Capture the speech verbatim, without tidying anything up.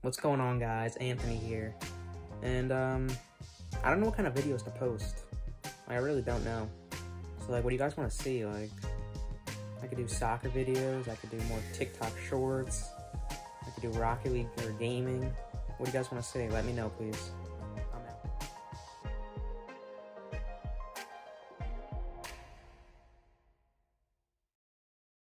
What's going on, guys? Anthony here. And, um, I don't know what kind of videos to post. Like, I really don't know. So, like, what do you guys want to see? Like, I could do soccer videos, I could do more TikTok shorts, I could do Rocket League or gaming. What do you guys want to see? Let me know, please.